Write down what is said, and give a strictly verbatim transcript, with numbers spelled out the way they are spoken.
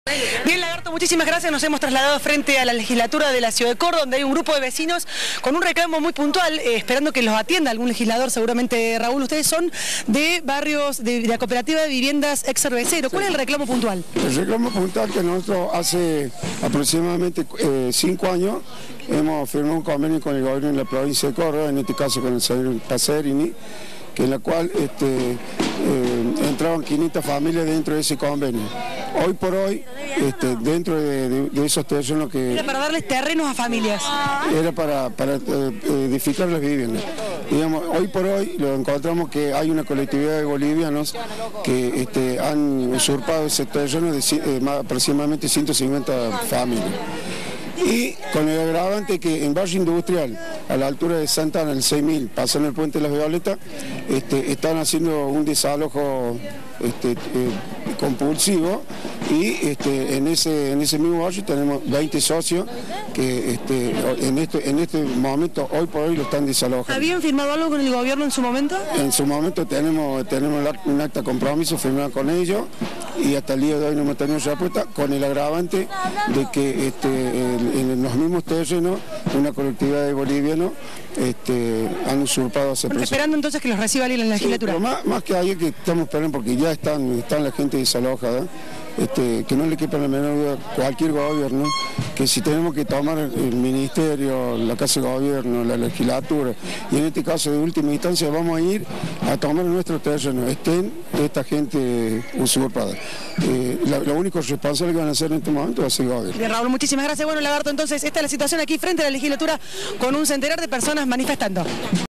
Bien, Lagarto, muchísimas gracias. Nos hemos trasladado frente a la legislatura de la ciudad de Córdoba, donde hay un grupo de vecinos con un reclamo muy puntual, eh, esperando que los atienda algún legislador, seguramente. Raúl, ustedes son de barrios de, de la cooperativa de viviendas ex cervecero. ¿Cuál sí. es el reclamo puntual? El reclamo puntual que nosotros hace aproximadamente eh, cinco años hemos firmado un convenio con el gobierno de la provincia de Córdoba, en este caso con el señor Pacerini, que en la cual este, eh, entraban quinientas familias dentro de ese convenio. Hoy por hoy, este, dentro de, de, de esos terrenos que... Era para darles terrenos a familias. Era para, para eh, edificar las viviendas. Digamos, hoy por hoy lo encontramos que hay una colectividad de bolivianos que este, han usurpado ese terreno de eh, aproximadamente ciento cincuenta familias. Y con el agravante que en Barrio Industrial, a la altura de Santa Ana, el seis mil, pasando el puente de las Violetas, este, están haciendo un desalojo este, eh, compulsivo, y este, en, ese, en ese mismo barrio tenemos veinte socios que este, en, este, en este momento, hoy por hoy, lo están desalojando. ¿Habían firmado algo con el gobierno en su momento? En su momento tenemos, tenemos un acta de compromiso firmado con ellos, y hasta el día de hoy no hemos tenido respuesta, con el agravante de que este, el, en los mismos terrenos una colectividad de bolivianos este, han usurpado ese bueno, esperando entonces que los reciba alguien en la legislatura. Sí, pero más, más que ayer que estamos esperando, porque ya están, están la gente desalojada, este, que no le quepa la menor duda cualquier gobierno, que si tenemos que tomar el ministerio, la casa de gobierno, la legislatura, y en este caso de última instancia vamos a ir a tomar nuestros terrenos, estén esta gente usurpada. Eh, la, lo único responsable que van a hacer en este momento va a ser el gobierno. Bien, Raúl, muchísimas gracias. Bueno, Lagarto, entonces esta es la situación aquí frente a la legislatura con un centenar de personas manifestando.